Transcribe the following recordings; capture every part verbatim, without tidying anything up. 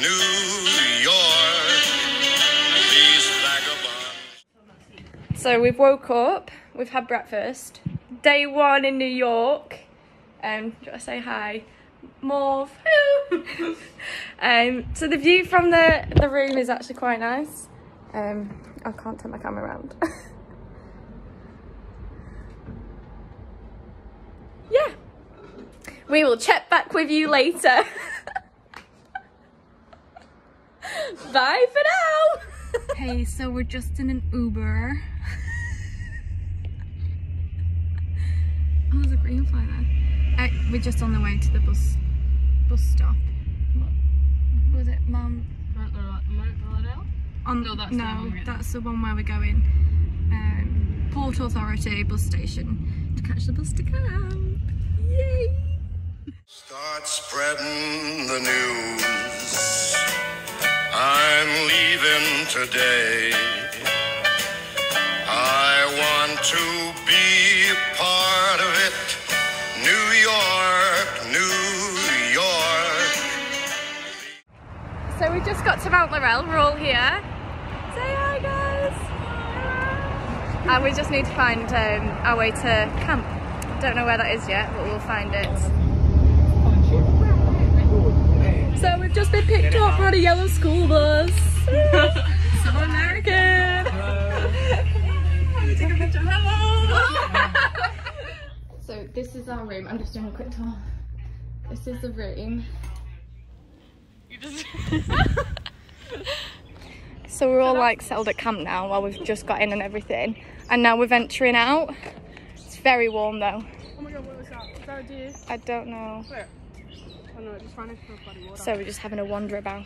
New York, these vagabonds. So we've woke up, we've had breakfast. Day one in New York. Um, do you want to say hi? Morv. um, so the view from the, the room is actually quite nice. Um, I can't turn my camera around. Yeah. We will check back with you later. Bye for now. Hey, so we're just in an Uber. Oh, there's a green fly there. Uh, we're just on the way to the bus bus stop. What was it, Mum? On No, that's no, the one that's the one where we're going. Um, Port Authority bus station to catch the bus to camp. Yay! Start spreading the news. I'm leaving today. I want to be part of it. New York, New York. So we just got to Mount Laurel, we're all here. Say hi guys! And we just need to find um, our way to camp. Don't know where that is yet, but we'll find it. So we've just been picked up on a yellow school bus. So American! Take a picture, hello! So this is our room, I'm just doing a quick tour. This is the room. You just... So we're all like settled at camp now while we've just got in and everything. And now we're venturing out. It's very warm though. Oh my god, what was that? Was that a deer? I don't know. Where? Oh no, it just ran into the bloody water. So we're just having a wander about.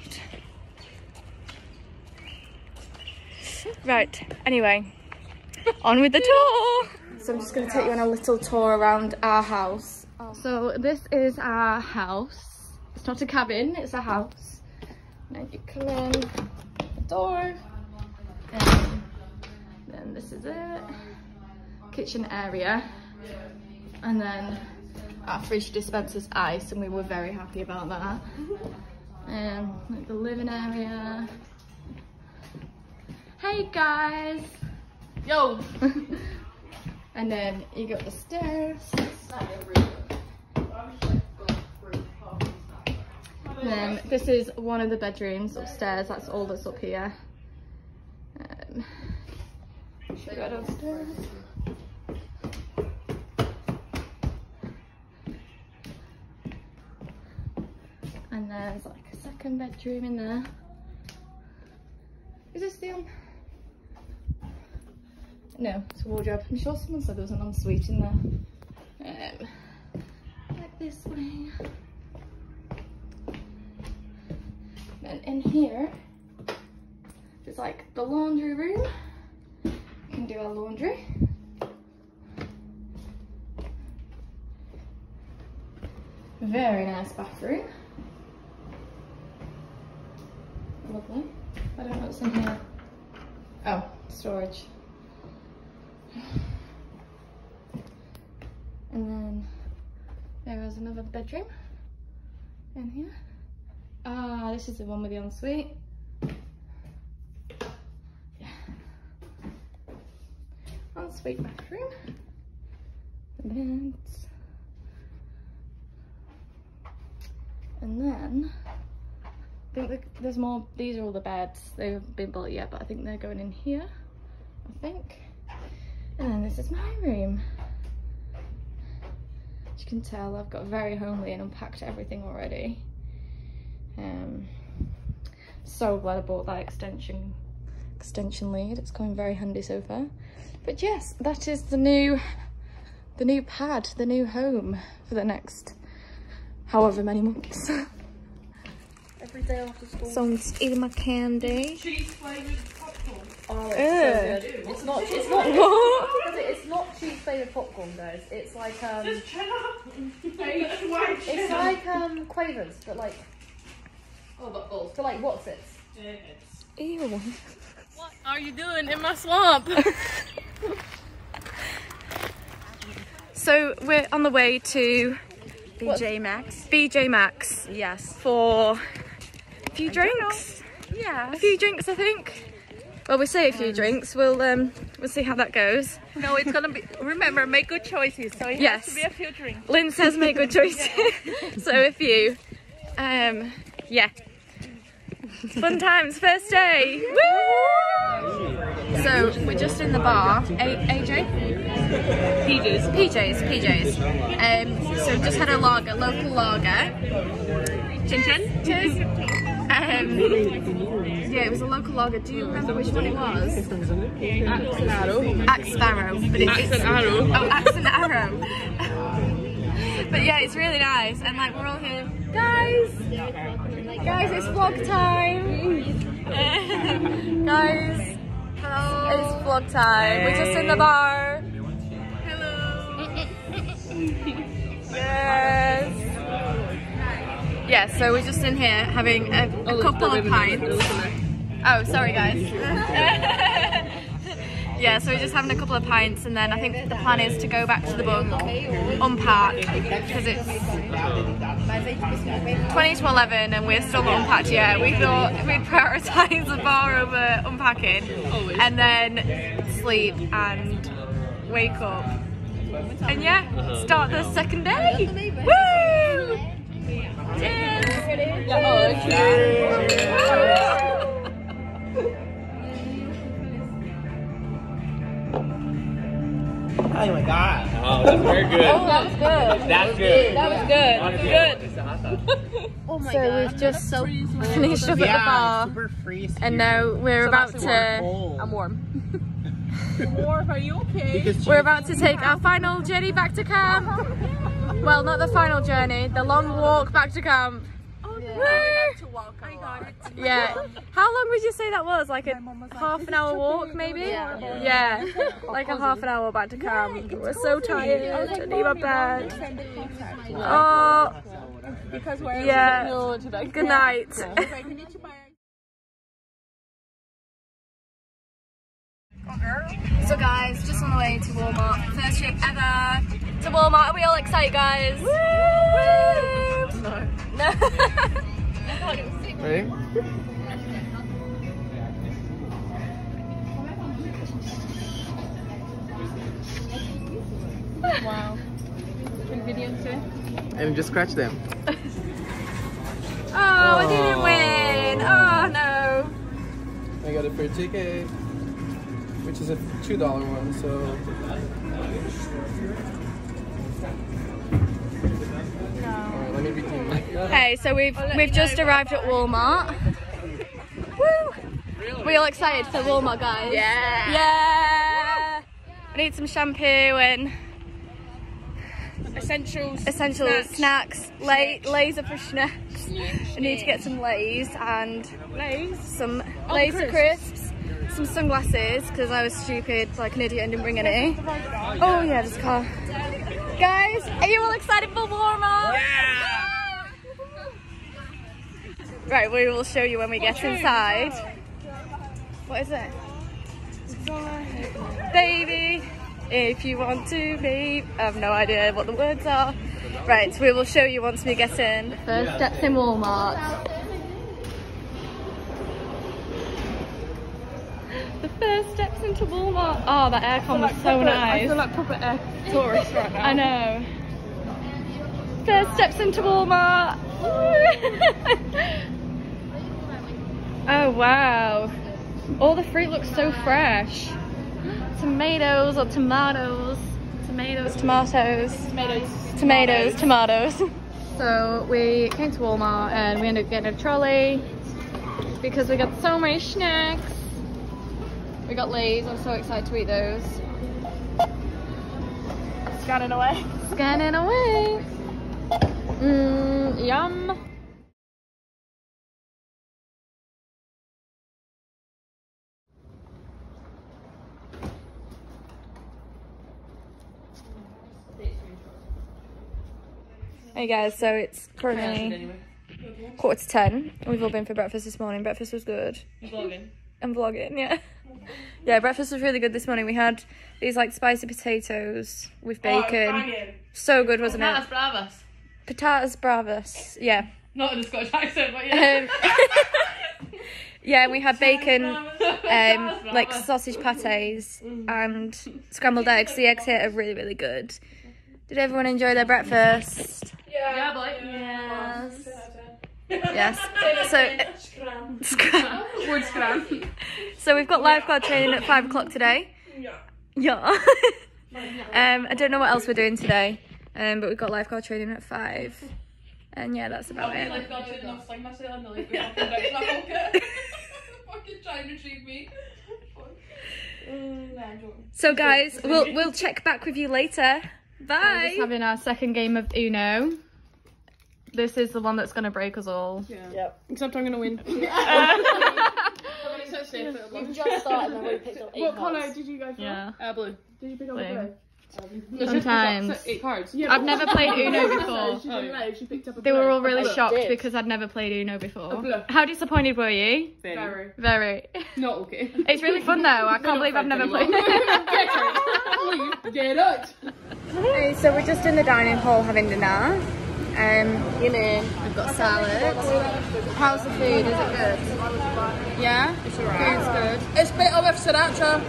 Right, anyway, on with the tour. So I'm just going to take you on a little tour around our house. So this is our house. It's not a cabin, it's a house. And you come in the door. And then this is it. Kitchen area. And then our fridge dispenses ice, and we were very happy about that. Um, like the living area. Hey guys! Yo! And then you go up the stairs. Then this is one of the bedrooms upstairs. That's all that's up here. Um, should we go downstairs? And there's like a second bedroom in there. Is this the um? No, it's a wardrobe. I'm sure someone said there was an ensuite in there. Um, like this way. Then in here, there's like the laundry room. We can do our laundry. Very nice bathroom. Lovely. I don't know what's in here. Oh, storage. And then there is another bedroom in here. Ah, this is the one with the ensuite. Yeah. Ensuite bathroom. The beds. And then I think there's more. These are all the beds. They haven't been built yet, but I think they're going in here. I think. And then this is my room. As you can tell, I've got very homely and unpacked everything already. Um, so glad I bought that extension extension lead. It's coming very handy so far. But yes, that is the new the new pad, the new home for the next however many months. Every day after school. So I'm just eating my candy. Cheese flavoured popcorn. Oh, it's so good. It's not. It's not. What? It's not cheese flavoured popcorn, guys. It's like um. Just shut up. It's like um Quavers, but like. Oh, but both. But like what's it? Ew. What are you doing in my swamp? So we're on the way to B J Maxx. B J Maxx Yes. for few drinks. Yeah. A few drinks, I think. Well, we say a few drinks. We'll um, we'll see how that goes. No, it's gonna be. Remember, make good choices. So it Yes. has to be a few drinks. Lynn says make good choices. So a few. Um, yeah. Fun times, first day. Woo! So we're just in the bar. A AJ? P Js. P Js, P Js. Um, so just had a lager, local lager. Chin chin. Cheers. Um, yeah, it was a local lager. Do you remember which one it was? Axe and arrow. Axe Sparrow. But it's, Axe and arrow. Oh, Axe and Arrow. But yeah, it's really nice. And like, we're all here. Guys! Guys, it's vlog time! Guys, hello. It's vlog time. We're just in the bar. Hello. Yes. Yeah, so we're just in here having a, a couple of pints. Oh, sorry guys. Yeah, so we're just having a couple of pints, and then I think the plan is to go back to the bunk, unpack, because it's twenty to eleven and we're still not unpacked yet. We thought we'd prioritise the bar over unpacking, and then sleep and wake up. And yeah, start the second day. Woo! Cheers! Oh my god. Oh, that's very good. Oh, that was good. That's good. That was good. Good. Oh my So god. we've just so finished up at the Yeah, bar, super freeze and here. now we're So about that's to. cold. I'm warm. Dwarf, are you okay? Because We're about to take our final journey back to camp. Well, not the final journey, the long walk back to camp. Oh, yeah. Woo! To walk a lot. Yeah. How long would you say that was? Like a half an hour walk, maybe? Yeah. Yeah. Like a half an hour back to camp. We're so tired. I need my bed. Oh. Because we're Yeah. no, today. Good night. So guys, just on the way to Walmart. First trip ever to Walmart. Are we all excited, guys? Woo! Woo! No. Ready? Wow. Convenience, eh? And just scratch them. Oh, I didn't win. Oh no. I got a free ticket, which is a two dollar one. So. Alright, let me redeem it. Hey, so we've we've just arrived at Walmart. Woo! We all excited for Walmart, guys? Yeah. Yeah. We need some shampoo and Essentials. essential Snacks. snacks. Lay, Lays are for snacks. I need to get some Lays and Lays. some Oh, Lays crisps. crisps, some sunglasses because I was stupid like an idiot and didn't bring any. Oh yeah, this car. Guys, are you all excited for Walmart? Yeah! Right, we will show you when we get inside. What is it? Baby, if you want to be. I have no idea what the words are. Right, we will show you once we get in. First steps in Walmart. The first steps into Walmart. Oh, that aircon was so nice. I feel like proper air tourist right now. I know. First steps into Walmart. Oh wow. All the fruit looks so fresh. Tomatoes or tomatoes. Tomatoes, tomatoes. Tomatoes. Tomatoes, tomatoes. So we came to Walmart and we ended up getting a trolley because we got so many snacks. We got Lay's, I'm so excited to eat those. Scanning away. Scanning away. Mmm, yum. Hey guys, so it's currently quarter to ten. We've all been for breakfast this morning. Breakfast was good. Vlogging. I'm vlogging, yeah. Yeah, breakfast was really good this morning. We had these like spicy potatoes with bacon. So good, wasn't Patatas it? bravas. Patatas bravas, yeah. Not in a Scottish accent, but yeah. Um, Yeah, and we had bacon, um, like sausage pates and scrambled eggs. The eggs here are really, really good. Did everyone enjoy their breakfast? Yeah, boy. Yes. Yes. So, scram. Wood scram. So we've got lifeguard training at five o'clock today. Yeah. Yeah. um, I don't know what else we're doing today, um, but we've got lifeguard training at five. And yeah, that's about it. So guys, we'll we'll check back with you later. Bye. We're just having our second game of Uno. This is the one that's gonna break us all. Yeah. Yep. Except I'm gonna win. We've just started and we picked up eight What cards. colour did you go for? Yeah. Uh, blue. Did you pick up Blue. blue? Sometimes. Eight cards. Yeah, I've never played Uno before. She didn't know, she picked up a They blue. were all really A blue. shocked did. because I'd never played Uno before. blue. How disappointed were you? Very. Very. Not okay. It's really fun though. I can't believe I've never played it. Get out. Okay, so we're just in the dining hall having dinner. Um, you know, we've got salad. How's the food? Is it good? Yeah? It's alright. Food's good. It's better with sriracha.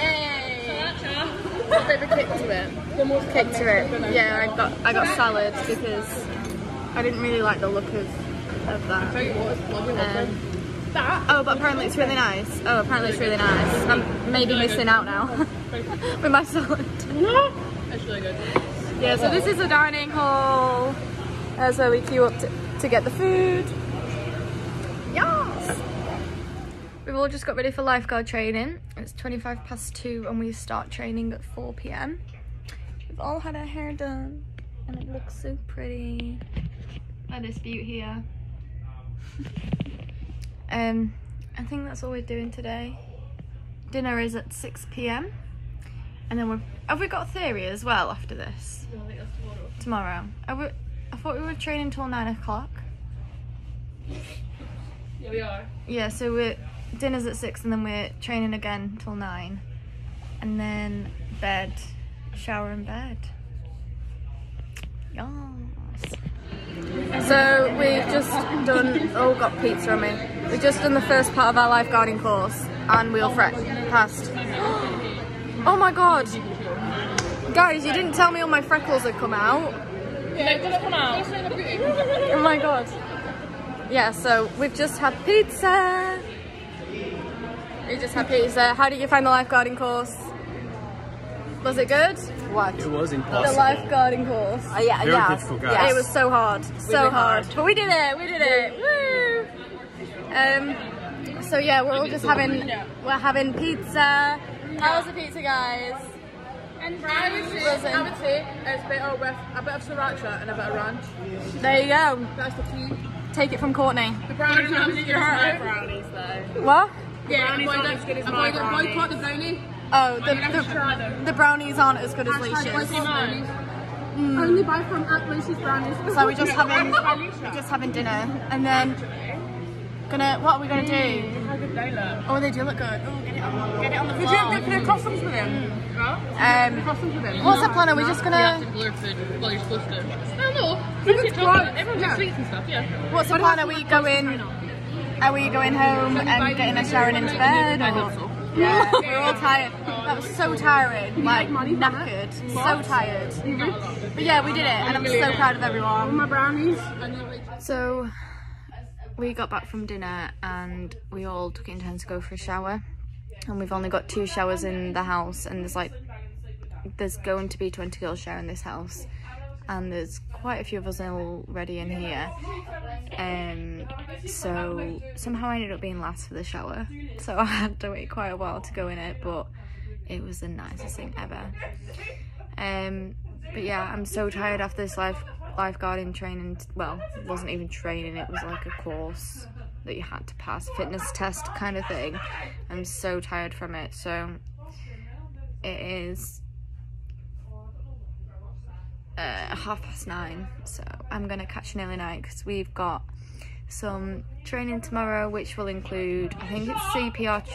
A bit of a kick to it. Kick to it. Yeah, I got I got salad because I didn't really like the look of of that. Um, oh, but apparently it's really nice. Oh, apparently it's really nice. I'm maybe missing out now with my salad. It's really good. Yeah, so this is the dining hall. That's where we queue up to, to get the food. Yes! We've all just got ready for lifeguard training. It's twenty-five past two and we start training at four p m. We've all had our hair done and it looks so pretty. Look at this beauty here. um, I think that's all we're doing today. Dinner is at six p m and then we're, have we got theory as well after this? No, I think that's tomorrow. Tomorrow. Are we, I thought we were training till nine o'clock. Yeah, we are. Yeah, so we're dinner's at six and then we're training again till nine. And then bed, shower and bed. Yes. So we've just done, oh, got pizza on me. We've just done the first part of our lifeguarding course and wheel fret passed. Oh my god. Guys, you didn't tell me all my freckles had come out. Yeah, gonna come out. Oh my god. Yeah, so we've just had pizza. We just had pizza. How did you find the lifeguarding course? Was it good? What? It was The impossible. lifeguarding course. Oh, yeah, Very yeah. difficult, guys. It was so hard. So Really hard. hard. But we did it. We did it. Woo! Um so yeah, we're all just having we're having pizza. How was the pizza, guys? And I would say, Listen. I would say it's better with a bit of sriracha and a bit of ranch. There you go. That's the key. Take it from Courtney. The brownies aren't as good as my Brownies though. What? Yeah, brownies aren't as good as my brownies. Boycott the brownie. Oh, the, I'm gonna try the, them. the brownies aren't as good as Hashtag Leisha's. boycott brownies. Only buy from at Lucy's Brownies. So we're just having we're just having dinner and then gonna what are we gonna do? How good they look. Oh, they do look good. Oh, get it on, get it on the Did floor. you get customs with him? Um, Customs with him. what's the plan? Are we just gonna? blur food. Well, you're supposed to. No, no. Everyone gets sweets and stuff, yeah. What's the plan? Are we going? Are we going home and getting a shower and into bed? I Or? hope so. Yeah, we're all tired. That was so tiring. Like knackered. So tired. But yeah, we did it, and I'm so proud of everyone. My brownies. So we got back from dinner and we all took it in turn to go for a shower, and we've only got two showers in the house, and there's like there's going to be twenty girls sharing this house, and there's quite a few of us already in here, um so somehow I ended up being last for the shower, so I had to wait quite a while to go in it, but it was the nicest thing ever. Um but yeah, I'm so tired after this life lifeguarding training. Well, it wasn't even training, it was like a course that you had to pass, fitness test kind of thing. I'm so tired from it. So it is uh, half past nine, so I'm gonna catch an early night because we've got some training tomorrow, which will include, I think it's C P R.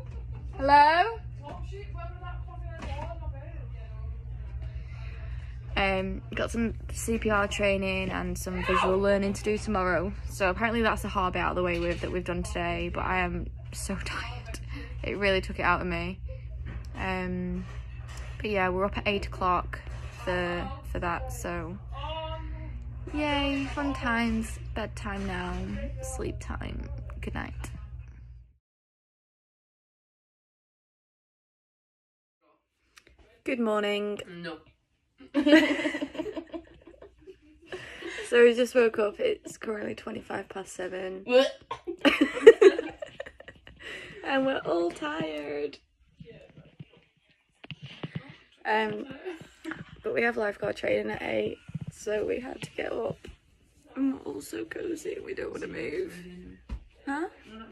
Hello? Um, got some C P R training and some visual learning to do tomorrow. So apparently that's the hard bit out of the way with that we've done today, but I am so tired. It really took it out of me. Um, but yeah, we're up at eight o'clock for, for that, so yay, fun times. Bedtime now, sleep time. Good night. Good morning. No. So we just woke up, it's currently twenty-five past seven. And we're all tired. Um, but we have lifeguard training at eight, so we had to get up. And we're all so cozy, we don't want to move. Huh?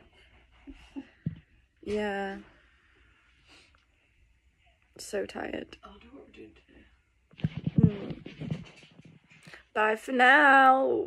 Yeah. So tired. Mm. Bye for now.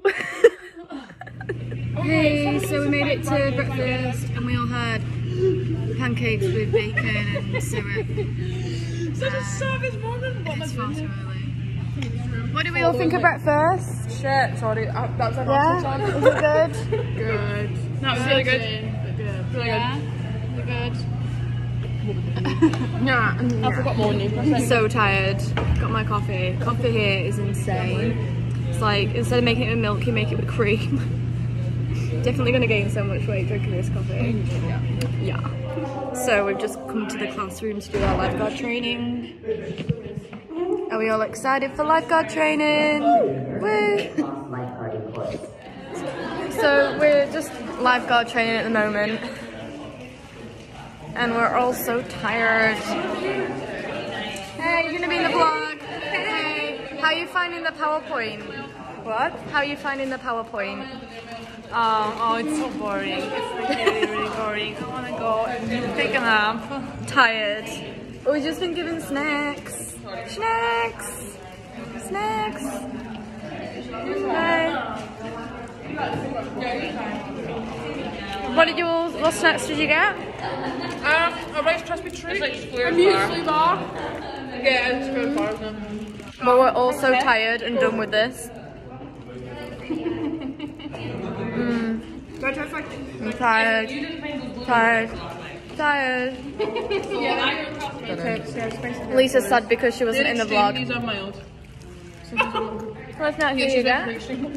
Hey, so we made it to breakfast and we all had pancakes with bacon and syrup. Such a savage moment. It's far too early. What do we all think of breakfast? Shit, sorry. Uh, that was a Yeah? yeah? Was it good? Good. That was really good. Good. Really Yeah? Was it good? good. Yeah. I forgot more new. So tired. Got my coffee. Coffee here is insane. It's like, instead of making it with milk, you make it with cream. Definitely gonna gain so much weight drinking this coffee. Yeah. Yeah. So we've just come to the classroom to do our lifeguard training. Are we all excited for lifeguard training? Woo! So we're just lifeguard training at the moment. And we're all so tired. Hey, you're gonna be in the vlog. Hey, how are you finding the PowerPoint? What? How are you finding the PowerPoint? Um, oh, it's so boring. It's really, really boring. I want to go and take a nap. Tired. But we've just been given snacks. Snacks. Snacks. Bye. What did you all, what snacks did you get? Um, a Rice Krispie treat. It's like A muesli bar. Yeah, it's good bar. But we're all so tired and done with this. Mm. I'm tired. Tired. Tired. Lisa's sad because she wasn't in the vlog. These are mild. Let's not hear you that.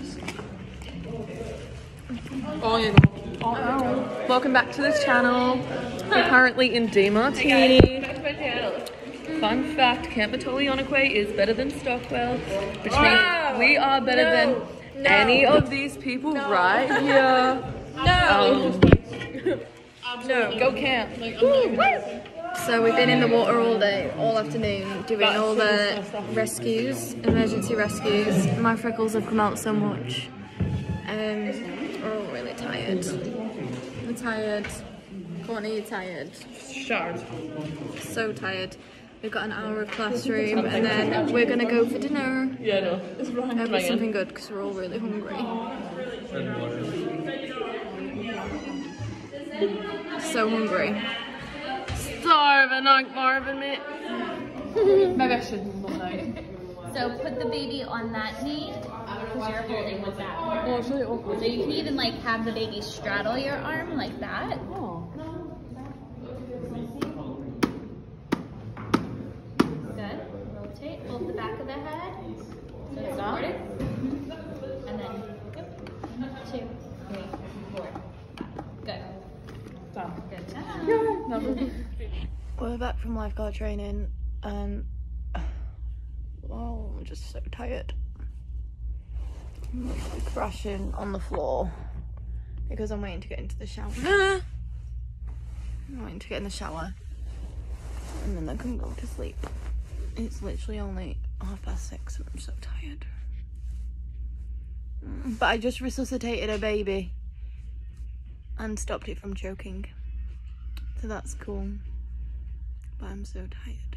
Oh, yeah. Oh. Welcome back to this channel. We're currently in DeMartini. Fun fact, Camp Montolionique is better than Stockwell, which Wow. means we are better No. than No. any of these people right here. No. Um, no, go camp. So we've been in the water all day, all afternoon, doing all the rescues, emergency rescues. My freckles have come out so much. Um, we're all really tired. I'm tired. Courtney, you're tired. Shard. So tired. We've got an hour of classroom and then we're gonna go for dinner. Yeah, no. It's wrong. Hope it's something good because we're all really hungry. So hungry. Starving like Marvin, mate. Maybe I shouldn't look now. So put the baby on that knee because you're holding with that arm. Oh, it's really awkward. So you can even like have the baby straddle your arm like that. Oh. Good. Rotate. Hold the back of the head. So it's supported. And then go. Two, three, four. Good. Done. Good job. We're back from lifeguard training and oh, I'm just so tired. I'm literally crashing on the floor because I'm waiting to get into the shower. I'm waiting to get in the shower and then I can go to sleep. It's literally only half past six and I'm so tired. But I just resuscitated a baby and stopped it from choking. So that's cool. But I'm so tired.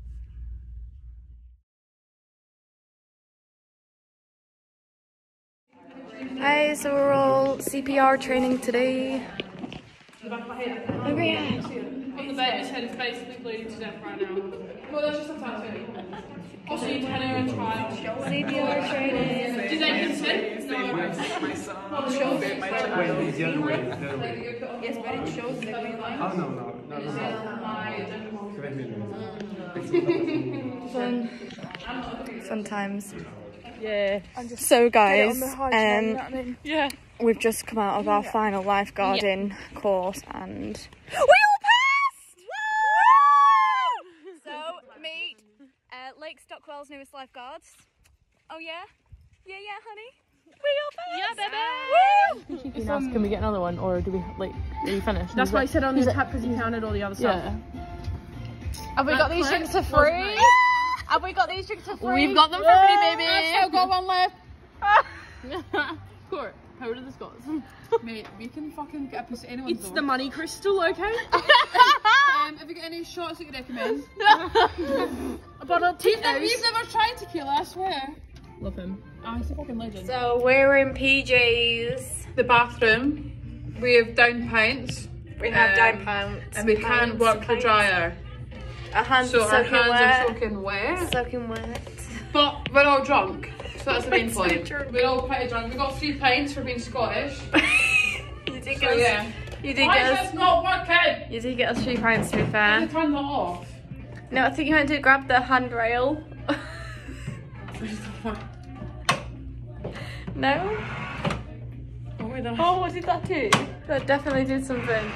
Hey, so we're all C P R training today. Hungry On the baby's head is basically bleeding to death right now. Well, that's just a tattoo. Also, you tell her and try. See if you're training. Do they consent? No. Wait, it's the other way. The other way. Yes, but it shows that we like. Oh, no, no. No, no, no. Fun. Fun times. Yeah. So guys, um, Yeah. we've just come out of our final lifeguarding course and we all passed! Woo! So meet uh, Lake Stockwell's newest lifeguards. Oh yeah? Yeah, yeah, honey? We all passed! Yeah, baby! Woo! He asked, can we get another one, or do we like? Are you finished? That's why I said on the He's tap because he counted all the other stuff. Yeah. Have we got these drinks for free? Have we got these drinks for free? We've got them for free, baby. I've got one left. Court, how do the Scots? Mate, we can fucking get a piece of anyone's It's door. The money crystal, okay? um, have you got any shots that you recommend? A bottle of Tito's. We've never tried tequila, I swear. Love him. Oh, he's a fucking legend. So we're in P Js. The bathroom. We have down pints. We have Um, down pants. And we can't work the dryer. Our hands So are our soaking hands wet. are soaking wet. Soaking wet. But we're all drunk. So that's the main We're so point. drunk. We're all pretty drunk. We got three pints for being Scottish. You did So get us. yeah. You did Why get is us. this not working? You did get us three pints, to be Can fair. you turn that off? No, I think you meant to grab the handrail. No? Oh, wait, that's... Oh, what did that do? That definitely did something.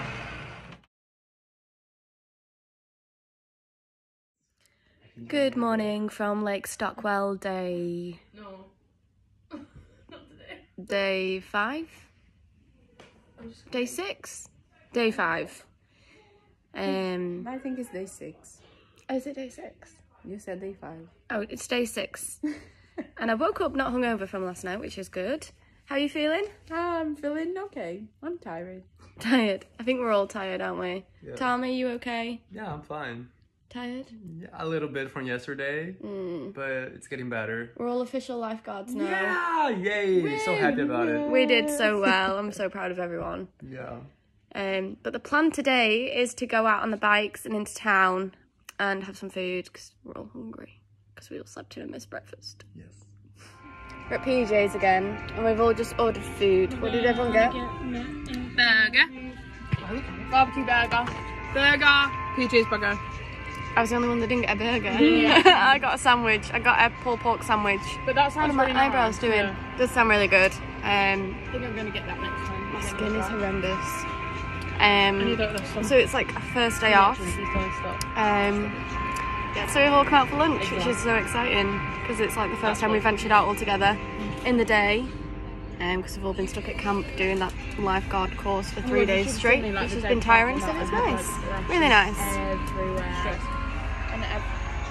Good morning from Lake Stockwell, day... No. Not today. Day five? Day six? Day five. Um, I think it's day six. oh, is it day six? You said day five. Oh, it's day six. And I woke up not hungover from last night, which is good. How are you feeling? I'm feeling okay. I'm tired. Tired. I think we're all tired, aren't we? Yeah. Tom, are you okay? Yeah, I'm fine. Tired? Yeah, a little bit from yesterday, Mm. but it's getting better. We're all official lifeguards now. Yeah, yay! So happy about it. We did so well. I'm so proud of everyone. Yeah. Um, but the plan today is to go out on the bikes and into town and have some food because we're all hungry because we all slept in and missed breakfast. Yes. We're at P J's again and we've all just ordered food. What did everyone get? Burger. Barbecue burger. Burger. P J's burger. I was the only one that didn't get a burger. I got a sandwich. I got a pulled pork sandwich. But that What sounds are my really nice. eyebrows doing? Yeah. Does sound really good. Um, I think I'm going to get that next time. my skin is horrendous. I Um, need that this one. so it's like a first day off. Please don't stop. Um, yeah, so we've all come out for lunch, which is so exciting because it's like the first time we ventured out all together in the day. Because we've all been stuck at camp doing that lifeguard course for three days straight, which has been tiring, so it's nice. Really nice. Everywhere. And ev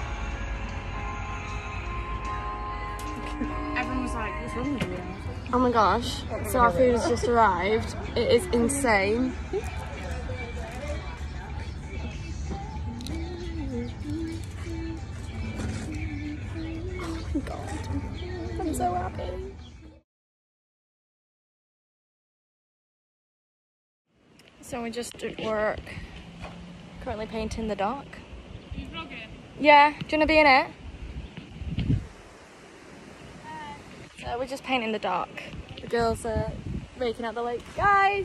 everyone was like, what's wrong with you? Oh my gosh, so our food has just arrived. It is insane. Oh my god, I'm so happy. So we're just at work, currently painting the dock. You vlogging? Yeah, do you want to be in it? So we're just painting the dock. The girls are raking out the lake. Guys!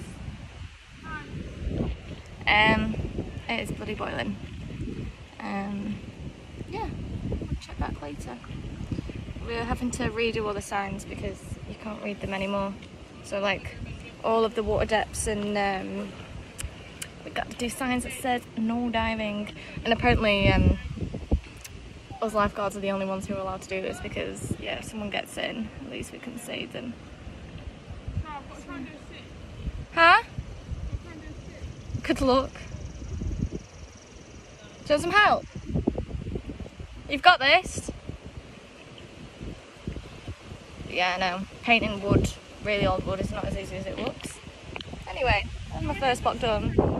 Um, it is bloody boiling. Um, yeah, we'll check back later. We're having to redo all the signs because you can't read them anymore. So like, all of the water depths and um, we got to do signs that said no diving. And apparently, um, us lifeguards are the only ones who are allowed to do this because, yeah, if someone gets in, at least we can save them. Huh? Good luck. Do you want some help? You've got this? Yeah, I know. Painting wood, really old wood, is not as easy as it looks. Anyway, that's my first spot done.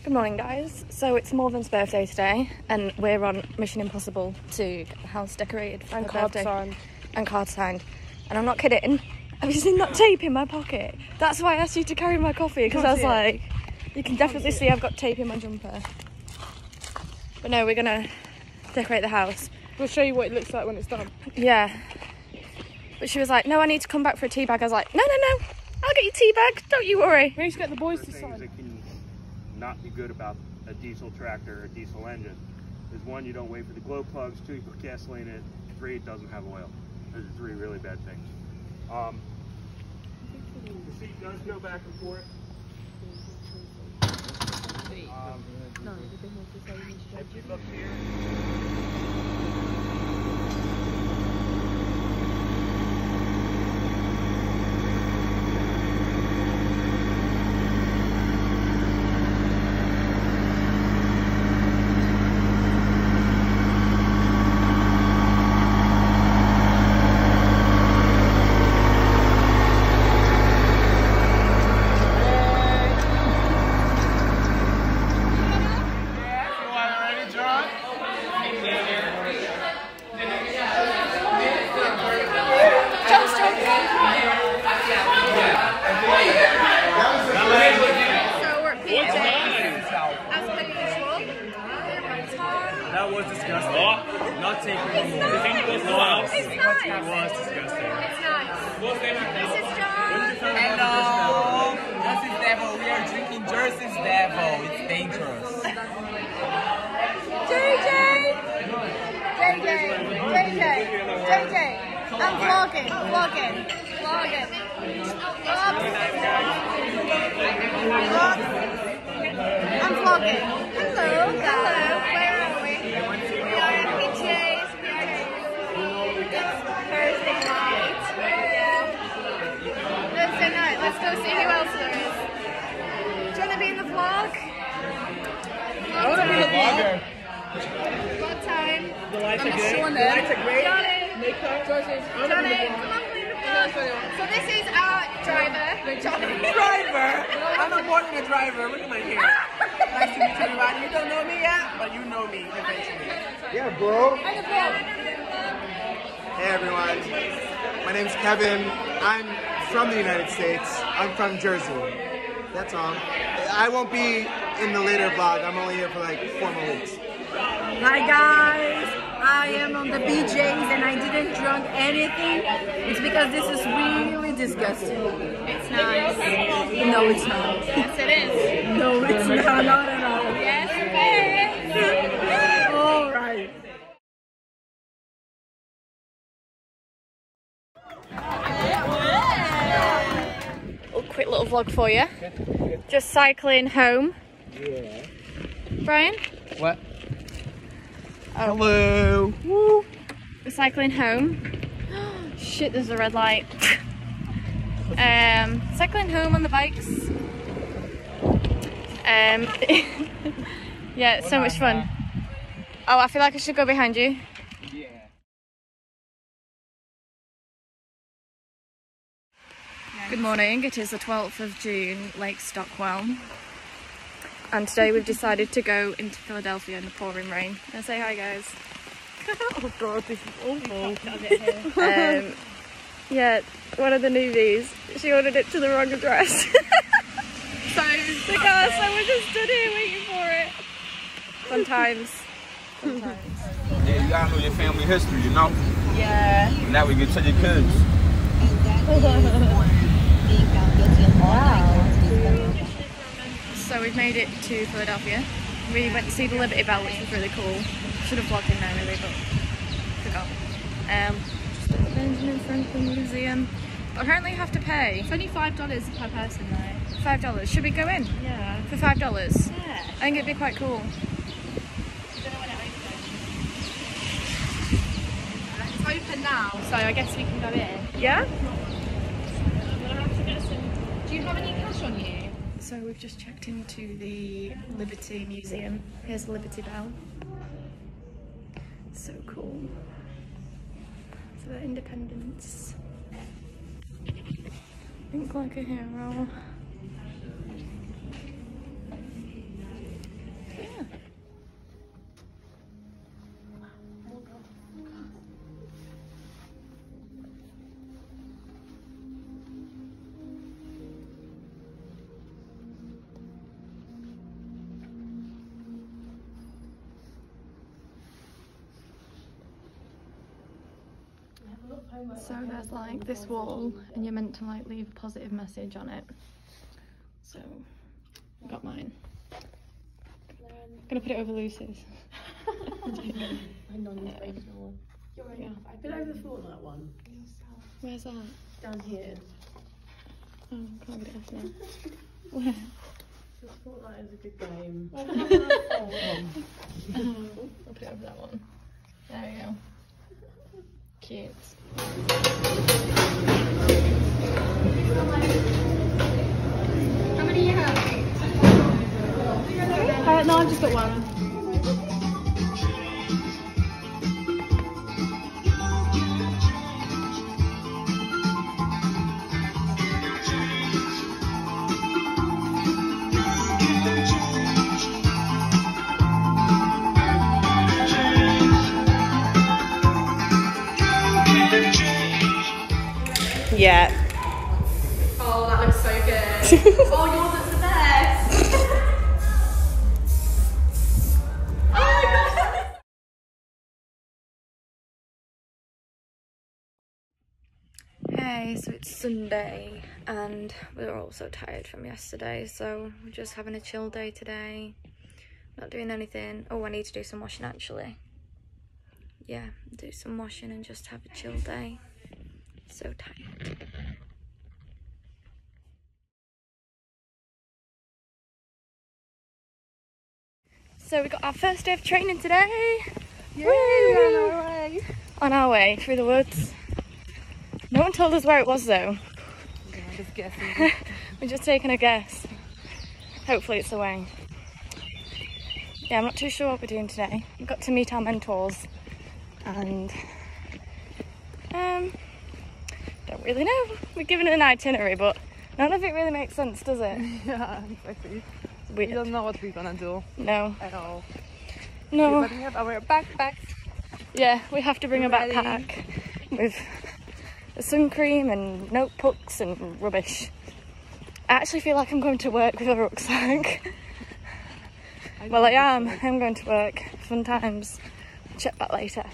Good morning, guys. So it's Morven's birthday today, and we're on Mission Impossible to get the house decorated for And her card birthday. signed. And card signed. And I'm not kidding. Have you seen that tape in my pocket? That's why I asked you to carry my coffee, because I was like, you can definitely see I've got tape in my jumper. But no, we're gonna decorate the house. We'll show you what it looks like when it's done. Yeah. But she was like, no, I need to come back for a tea bag. I was like, no, no, no, I'll get your tea bag. Don't you worry. We need to get the boys to Things sign. that can not be good about a diesel tractor or a diesel engine is one, you don't wait for the glow plugs, two, you put gasoline in it, three, it doesn't have oil. Those are three really bad things. Um, the seat does go back and forth. Um, if you look here, That was disgusting. Not taking it. The thing was nice. It was disgusting. It's nice. This is John. Hello. Jersey's Devil. We are drinking Jersey's Devil. It's dangerous. J J. J J. J J. J J. I'm vlogging. Vlogging. Vlogging. Vlog. Vlog. I'm vlogging. Hello. Hello. Where are we? We are at P J's. It's Thursday night. Thursday night. Let's go see who else there is. Do you want to be in the vlog? I want to be the vlogger. Vlog time. The lights I'm are good. showing The them. lights are great. Johnny. Makeup. Johnny, come on, please. So this is our driver, Johnny. Driver? I'm a more than a driver. Look at my hair. Nice to meet everybody. You don't know me yet, but you know me eventually. Yeah, bro. And the vlog. Hey, everyone. My name's Kevin. I'm from the United States. I'm from Jersey. That's all. I won't be in the later vlog. I'm only here for like four more weeks. Hi guys, I am on the B J's and I didn't drink anything. It's because this is really disgusting. It's nice. No, it's not. Yes, it is. No, it's not, not at all. Yes, it is. All right. A quick little vlog for you. Just cycling home. Yeah. Brian? What? Oh. Hello. Woo. We're cycling home. Shit, there's a red light. um, cycling home on the bikes. Um, yeah, it's so much fun. Oh, I feel like I should go behind you. Yeah. Good morning, it is the twelfth of June, Lake Stockwell. And today we've decided to go into Philadelphia in the pouring rain. And say hi, guys. Oh god, this is awful. Um, yeah, one of the newbies, she ordered it to the wrong address. So, the car, so we're just stood here waiting for it. Sometimes. Sometimes. Yeah, you gotta know your family history, you know? Yeah. And that we can tell your kids. Wow. So we've made it to Philadelphia. We went to see the Liberty Bell, which was really cool. Should have vlogged in there really, but forgot. Um, just at the Benjamin Franklin Museum. But apparently you have to pay. It's only five dollars per person though. Five dollars. Should we go in? Yeah. For five dollars? Yeah. I think it'd be quite cool. It's open now, so I guess we can go in. Yeah? Do you have any cash on you? So we've just checked into the Liberty Museum. Here's the Liberty Bell. So cool. So the Independence. Think like a hero. So there's like this wall and you're meant to like leave a positive message on it. So I got mine. I'm gonna put it over Lucy's. I'm on your face, no. You're right. I've been over the Fortnite one. Where's that? Down here. Oh, can't get it off now. Where? This Fortnite is a good game. I'll put it over that one. There we go. Cute. How many you have? Uh, no, I've just got one. Yeah. Oh, that looks so good. Oh, yours looks the best. Oh my god. Hey, so it's Sunday and we were all so tired from yesterday, so we're just having a chill day today. Not doing anything. Oh, I need to do some washing actually. Yeah, do some washing and just have a chill day. So tired. So we got our first day of training today. Yay! We're on our way. On our way through the woods. No one told us where it was though. Yeah, I'm just guessing. We're just taking a guess. Hopefully it's the way. Yeah, I'm not too sure what we're doing today. We've got to meet our mentors and um don't really know. We're given an itinerary, but none of it really makes sense, does it? Yeah, exactly. It's weird. We don't know what we're gonna do. No. At all. No. But we have our backpacks. Yeah, we have to bring We're a backpack ready. with sun cream and notebooks and rubbish. I actually feel like I'm going to work with a rucksack. I well, I am. I'm going to work. Fun times. Check back later.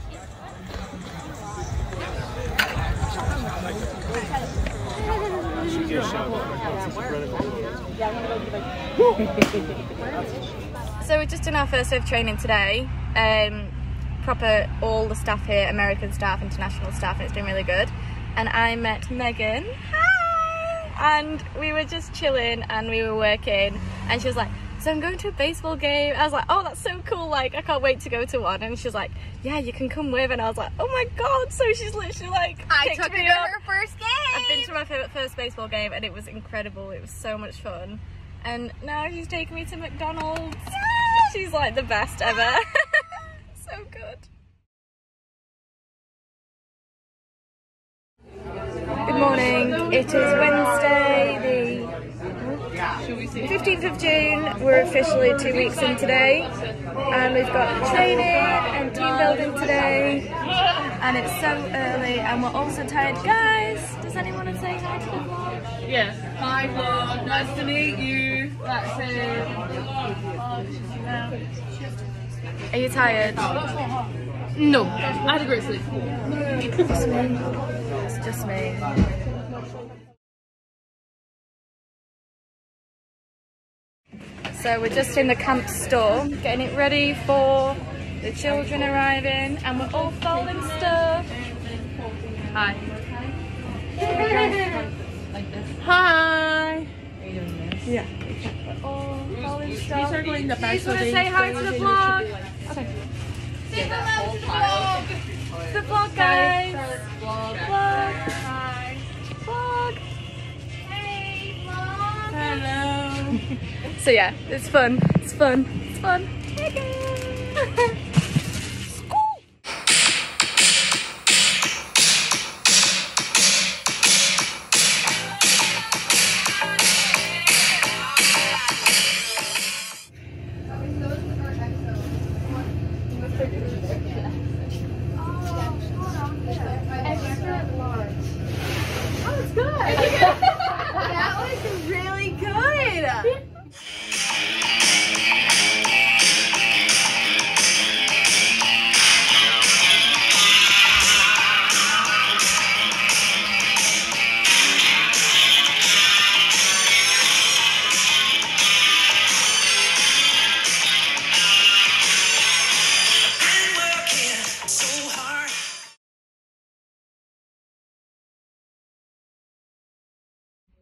So we're just in our first day of training today. Um, proper all the staff here, American staff, international staff, and it's been really good. And I met Megan. Hi! And we were just chilling and we were working, and she was like, so I'm going to a baseball game. I was like, oh, that's so cool, like I can't wait to go to one. And she's like, yeah, you can come with. And I was like, oh my god. So she's literally like, I took her to up. her first game. I've been to my favourite first baseball game and it was incredible. It was so much fun. And now she's taking me to McDonald's. Yeah. She's like the best ever. So good. Good morning. It is Wednesday, the fifteenth of June. We're officially two weeks in today, and we've got training and team building today, and it's so early and we're also tired. Guys, does anyone want to say hi to the vlog? Yeah. Hi vlog, nice to meet you. That's it. Are you tired? No, I had a great sleep. Just me. It's just me. So we're just in the camp store, getting it ready for the children arriving, and we're all folding stuff. Hi. Hi. Are you doing this? Yeah. We're all folding stuff. These are going the Please want to say hi to the vlog? Okay. Say hello to the vlog. The vlog, guys. Vlog. Vlog. Hi. Vlog. Hey, vlog. Hello. So yeah, it's fun. It's fun. It's fun.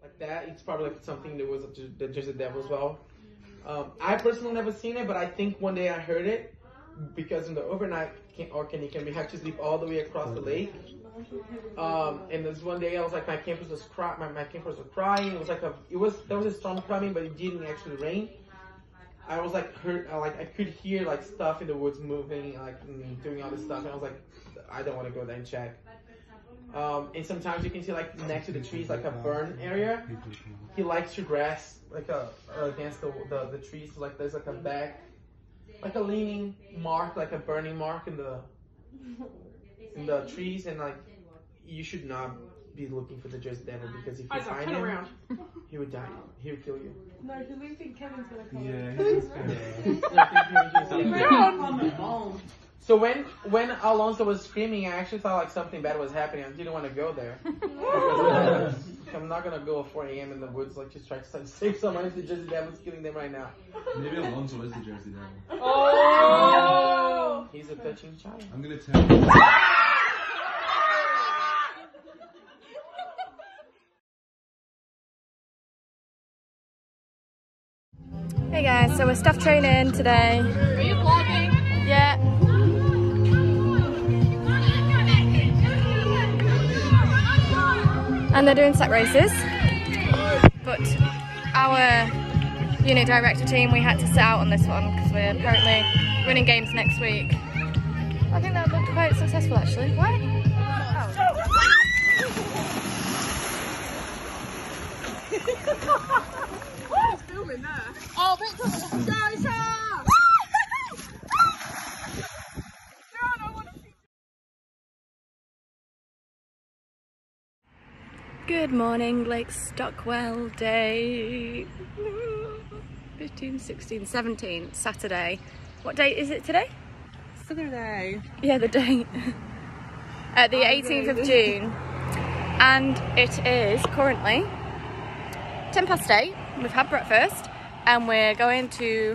like that. It's probably like something that was the Jersey Devil as well. Um, I personally never seen it, but I think one day I heard it because in the overnight can, or can you can we have to sleep all the way across the lake. Um, and there's one day I was like my campus was cry my, my campus was crying. It was like a it was there was a storm coming, but it didn't actually rain. I was like hurt, I, like I could hear like stuff in the woods moving, like mm, doing all this stuff, and I was like, I don't want to go there and check. Um, and sometimes you can see like next to the trees like a burn area. He likes to grass like a uh, against the, the the trees. Like there's like a back, like a leaning mark, like a burning mark in the in the trees, and like you should not be looking for the Jersey Devil because if you Isaac, find turn him, around. he would die. He would kill you. No, because we think Kevin's gonna come. Yeah. So when when Alonso was screaming, I actually thought like something bad was happening. I didn't want to go there. I'm not gonna go at four A M in the woods like just try to save someone if the Jersey Devil's killing them right now. Maybe Alonso is the Jersey Devil. Oh! He's a touching child. I'm gonna tell you. Hey guys, so we're staff training today. Are you vlogging? Yeah. And they're doing set races. But our unit director team, we had to sit out on this one because we're apparently running games next week. I think that looked quite successful actually. What? Oh. Who's filming there? Oh, Victor! Guys, ah! Good morning, Lake Stockwell day fifteen, sixteen, seventeen, Saturday. What date is it today? Saturday. Yeah, the date. uh, the eighteenth of June. And it is currently ten past eight. We've had breakfast and we're going to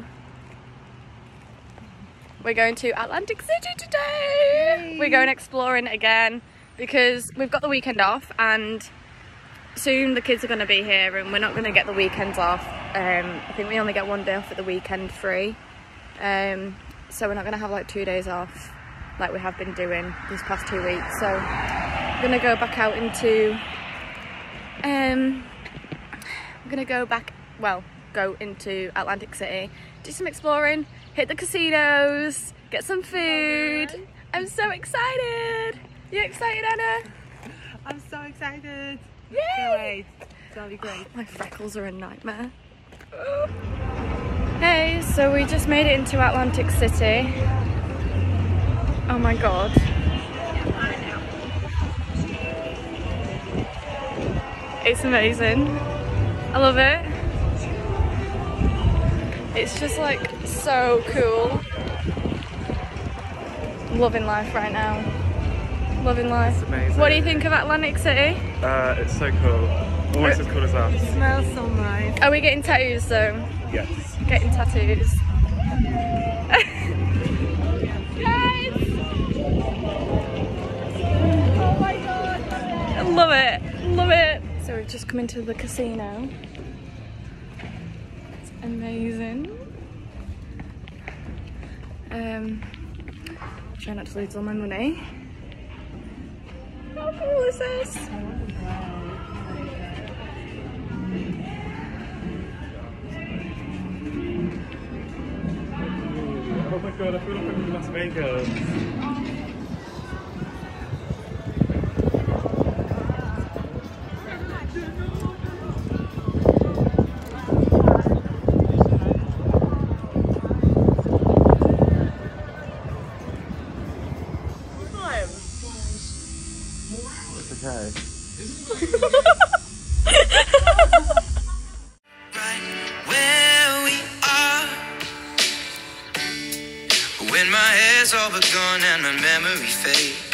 we're going to Atlantic City today. Yay. We're going exploring again because we've got the weekend off and soon the kids are going to be here and we're not going to get the weekends off. Um, I think we only get one day off at the weekend free. Um, so we're not going to have like two days off like we have been doing these past two weeks. So we're going to go back out into, um, we're going to go back, well, go into Atlantic City, do some exploring, hit the casinos, get some food. I'm so excited. You excited, Anna? I'm so excited. Yay! Can't wait. That'll be great. My freckles are a nightmare. Hey, so we just made it into Atlantic City. Oh my god. It's amazing. I love it. It's just like so cool. I'm loving life right now. Loving life. It's amazing. What do you think of Atlantic City? Uh, it's so cool. Almost as cool as us. It smells so nice. Are we getting tattoos though? Yes. Getting tattoos. Guys! Oh my god! I love it. Love it. So we've just come into the casino. It's amazing. Um, try not to lose all my money. How cool is this? Oh my god, I feel like I'm in Las Vegas. When my hair's all but gone and my memory fades,